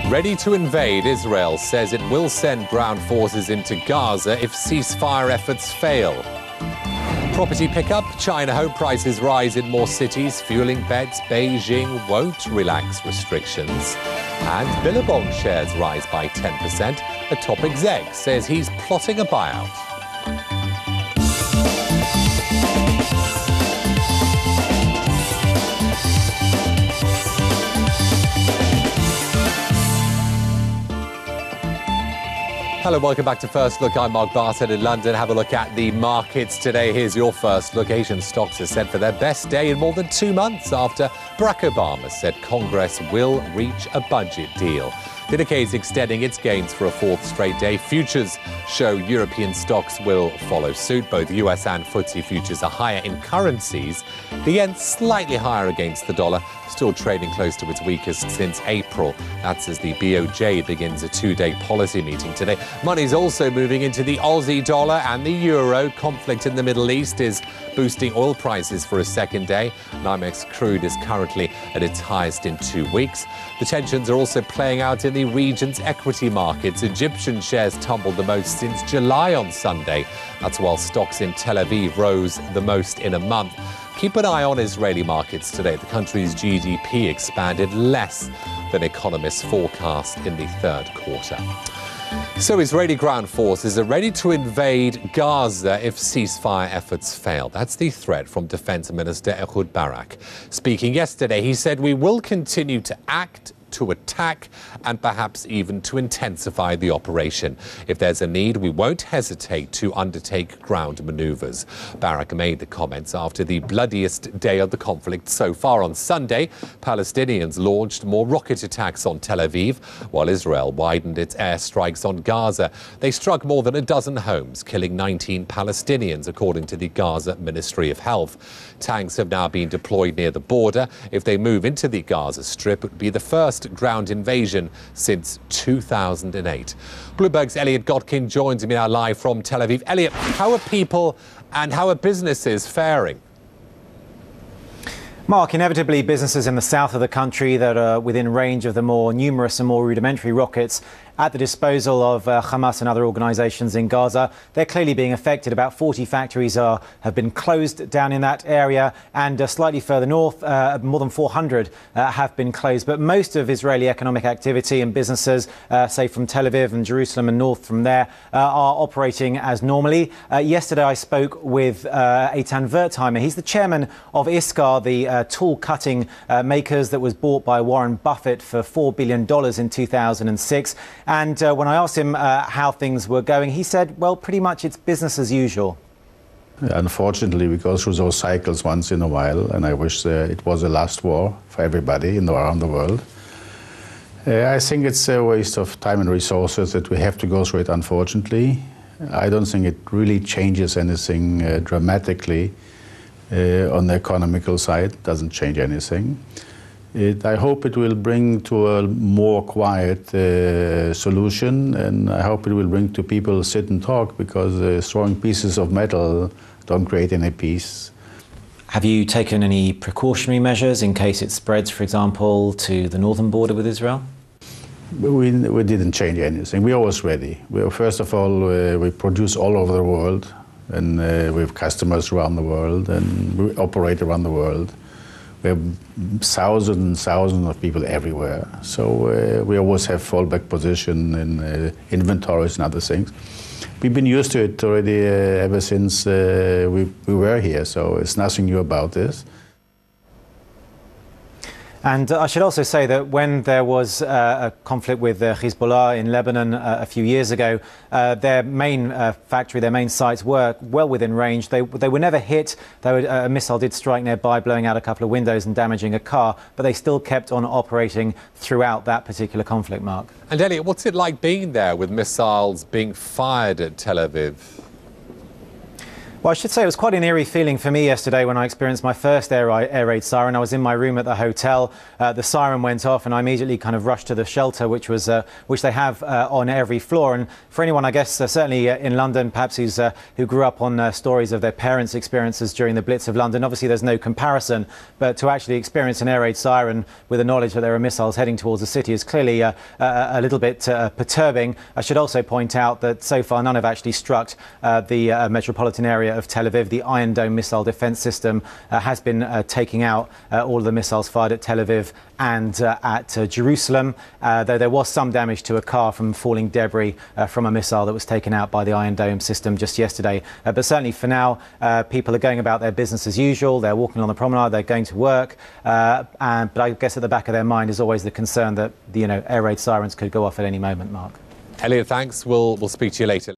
Ready to invade, Israel says it will send ground forces into Gaza if ceasefire efforts fail. Property pickup, China home prices rise in more cities, fueling bets Beijing won't relax restrictions. And Billabong shares rise by 10%. A top exec says he's plotting a buyout. Hello, welcome back to First Look. I'm Mark Bartlett in London. Have a look at the markets today. Here's your first look. Asian stocks are set for their best day in more than 2 months after Barack Obama said Congress will reach a budget deal. The Nikkei is extending its gains for a fourth straight day. Futures show European stocks will follow suit. Both US and FTSE futures are higher in currencies. The yen slightly higher against the dollar, still trading close to its weakest since April. That's as the BOJ begins a two-day policy meeting today. Money's also moving into the Aussie dollar and the euro. Conflict in the Middle East is boosting oil prices for a second day. NYMEX crude is currently at its highest in 2 weeks. The tensions are also playing out in the region's equity markets. Egyptian shares tumbled the most since July on Sunday. That's while stocks in Tel Aviv rose the most in a month. Keep an eye on Israeli markets today. The country's GDP expanded less than economists forecast in the third quarter. So Israeli ground forces are ready to invade Gaza if ceasefire efforts fail. That's the threat from Defense Minister Ehud Barak. Speaking yesterday, he said we will continue to act, to attack and perhaps even to intensify the operation. If there's a need, we won't hesitate to undertake ground maneuvers. Barak made the comments after the bloodiest day of the conflict so far. On Sunday, Palestinians launched more rocket attacks on Tel Aviv, while Israel widened its airstrikes on Gaza. They struck more than a dozen homes, killing 19 Palestinians, according to the Gaza Ministry of Health. Tanks have now been deployed near the border. If they move into the Gaza Strip, it would be the first ground invasion since 2008. Bloomberg's Elliot Godkin joins me now live from Tel Aviv. Elliot, how are people and how are businesses faring? Mark, inevitably businesses in the south of the country that are within range of the more numerous and more rudimentary rockets at the disposal of Hamas and other organisations in Gaza, they're clearly being affected. About 40 factories have been closed down in that area, and slightly further north, more than 400 have been closed. But most of Israeli economic activity and businesses, say from Tel Aviv and Jerusalem and north from there, are operating as normally. Yesterday I spoke with Eitan Wertheimer. He's the chairman of Iscar, the tool cutting makers that was bought by Warren Buffett for $4 billion in 2006. And when I asked him how things were going, he said, well, pretty much it's business as usual. Unfortunately, we go through those cycles once in a while, and I wish it was the last war for everybody around the world. I think it's a waste of time and resources that we have to go through it, unfortunately. I don't think it really changes anything dramatically on the economical side. It doesn't change anything. I hope it will bring to a more quiet solution, and I hope it will bring to people sit and talk, because throwing pieces of metal don't create any peace. Have you taken any precautionary measures in case it spreads, for example, to the northern border with Israel? We didn't change anything. We're always ready. First of all, we produce all over the world, and we have customers around the world, and we operate around the world. We have thousands and thousands of people everywhere. So we always have fallback position in inventories and other things. We've been used to it already ever since we were here, so it's nothing new about this. And I should also say that when there was a conflict with Hezbollah in Lebanon a few years ago, their main factory, their main sites were well within range. They were never hit, though a missile did strike nearby, blowing out a couple of windows and damaging a car, but they still kept on operating throughout that particular conflict, Mark. And Elliot, what's it like being there with missiles being fired at Tel Aviv? Well, I should say it was quite an eerie feeling for me yesterday when I experienced my first air raid siren. I was in my room at the hotel. The siren went off and I immediately kind of rushed to the shelter, which they have on every floor. And for anyone, I guess, certainly in London, perhaps who grew up on stories of their parents' experiences during the Blitz of London, obviously there's no comparison. But to actually experience an air raid siren with the knowledge that there are missiles heading towards the city is clearly a little bit perturbing. I should also point out that so far none have actually struck the metropolitan area of Tel Aviv. The Iron Dome missile defence system has been taking out all of the missiles fired at Tel Aviv and at Jerusalem, though there was some damage to a car from falling debris from a missile that was taken out by the Iron Dome system just yesterday. But certainly for now, people are going about their business as usual. They're walking on the promenade, they're going to work, but I guess at the back of their mind is always the concern that air raid sirens could go off at any moment, Mark. Elliot, thanks. We'll speak to you later.